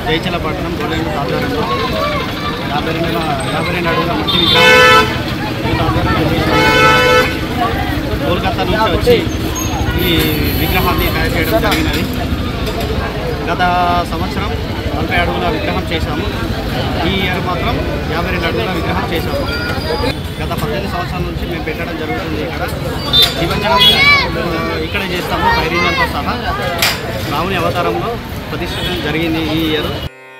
జైచల పట్టణం గోడెండు ఆధ్వర్యంలో 52 అడుగుల మట్టి విగ్రహం కోల్కతా నుంచి వచ్చి ఈ విగ్రహాన్ని తయారు చేయడం జరిగినది. గత సంవత్సరం 40 అడుగుల విగ్రహం చేశాము. ఈ ఇయర్ మాత్రం 52 అడుగుల విగ్రహం చేశాము. గత 18 సంవత్సరాల నుంచి మేము పెట్టడం జరుగుతుంది. ఇక్కడ నిమజ్జనం ఇక్కడ చేస్తాము. పైరింజన్తో సహా రాముని అవతారంలో ప్రతిష్ఠించడం జరిగింది ఈ ఇయర్.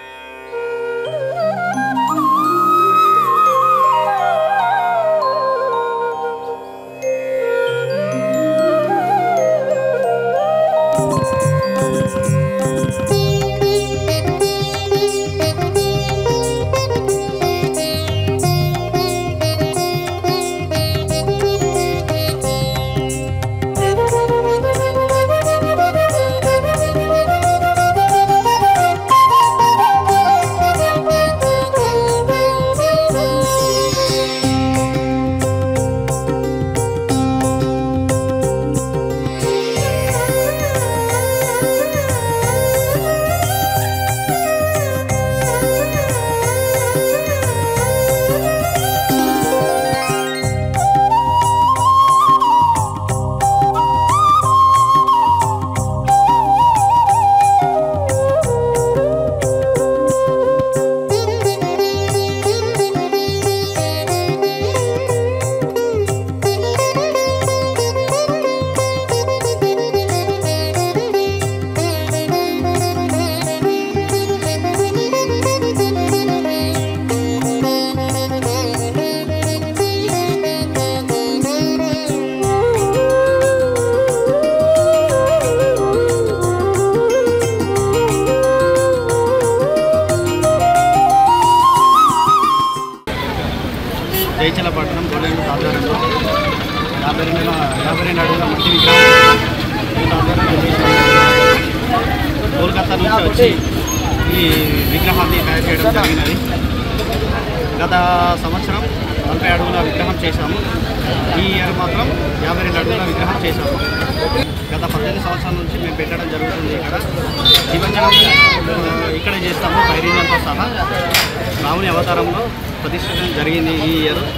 జైచల పట్టణం గోడెండు ఆధ్వర్యంలో 52 అడుగుల మట్టి విగ్రహం కోల్కతా నుంచి వచ్చి ఈ విగ్రహాన్ని తయారు చేయడం జరిగినది. గత సంవత్సరం 40 అడుగుల విగ్రహం చేశాము. ఈ ఇయర్ మాత్రం 52 అడుగుల విగ్రహం చేశాము. గత 18 సంవత్సరాల నుంచి మేము పెట్టడం జరుగుతుంది. ఇక్కడ నిమజ్జనం ఇక్కడ చేస్తాము. పైరింజన్తో సహా రాముని అవతారంలో ప్రతిష్ఠించడం జరిగింది ఈ ఇయర్.